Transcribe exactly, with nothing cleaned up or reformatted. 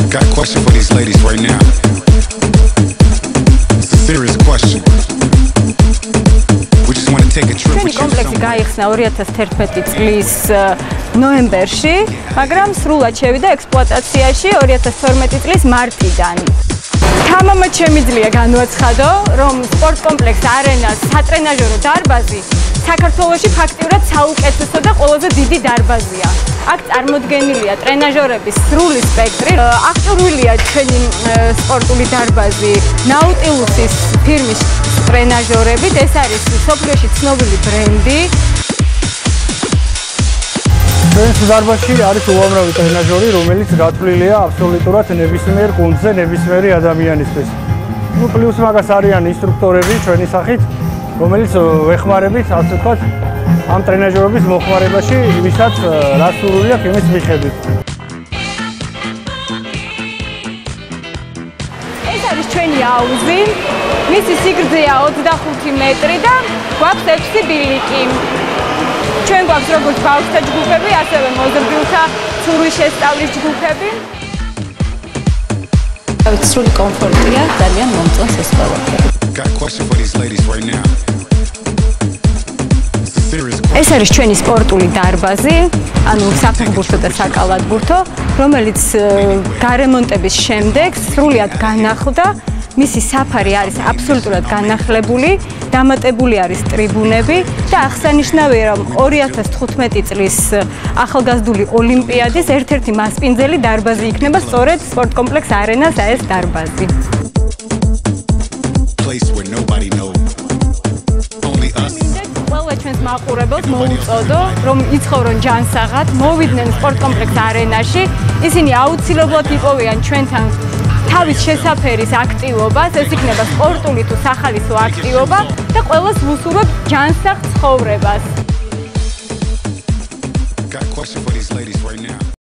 Got a question for these ladies right now. It's a serious question. We just want to take a trip with you კომპლექსი somewhere. გაიხსნა ორი ათას თერთმეტი წლის ნოემბერში, მაგრამ სრულად შევიდა ექსპლუატაციაში ორი ათას თორმეტი წლის მარტიდან. თამამად შემიძლია განვაცხადო, რომ სპორტ კომპლექს არენას სატრენაჟერო დარბაზი საქართველოში ფაქტიურად საუკეთესო და ყველაზე დიდი დარბაზია. აქ წარმოდგენილია ტრენაჟორების სრული სპექტრი, აღჭურვილია ჩვენი სპორტული დარბაზი ნაუტილუსის ფირმის ტრენაჟორებით, ეს არის სოფლიოში ცნობილი ბრენდი. ჩვენს დარბაზში არის უამრავი ტრენაჟორი, რომელიც გათვლილია აბსოლუტურად ნებისმიერ გუნდზე, ნებისმიერი ადამიანისთვის. ნუ პლუს მაგას არიან ინსტრუქტორები ჩვენი სახით, რომელიც ვეხმარებით, ასე ვთქვათ, ამ ტრენაჟორების მოხმარებაში, ვისაც რა სურვილი აქვს იმის მიხედვით. ეს არის ჩვენი აუზი, მისი სიგრძეა ოცდახუთი მეტრი და გვაქვს ექვსი ბილიკი. ჩვენ გვაქვს როგორც ბავშვთა ჯგუფები, ასევე მოზრდილთა ცურვის შესწავლის ჯგუფები. სრული კომფორტია, ძალიან მომწონს ეს ყველაფერი. Got a question for these ladies right now. It's a serious question. ეს არის ჩვენი სპორტული დარბაზი, ანუ საფეხბურთო და საკალათბურთო, რომელიც გარემონტების შემდეგ სრულად განახლდა. მისი საფარი არის აბსოლუტურად განახლებული, დამატებული არის ტრიბუნები და აღსანიშნავია, რომ ორი ათას თხუთმეტი წლის ახალგაზრდული ოლიმპიადის ერთ-ერთი მასპინძელი დარბაზი იქნება სწორედ სპორტ კომპლექს არენას ეს დარბაზი. Place where nobody knows. Only us. ყველა ჩვენს მაყურებელს მოუწოდო, რომ იცხოვრონ ჯანსაღად, მოვიდნენ სპორტ კომპლექს არენაში. ისინი აუცილებლად იპოვიან ჩვენთან თავის შესაფერის აქტივობას, ეს იქნება სპორტული თუ სახალისო აქტივობა და ყველას ვუსურვებთ ჯანსაღ ცხოვრებას. Got a question for these ladies right now.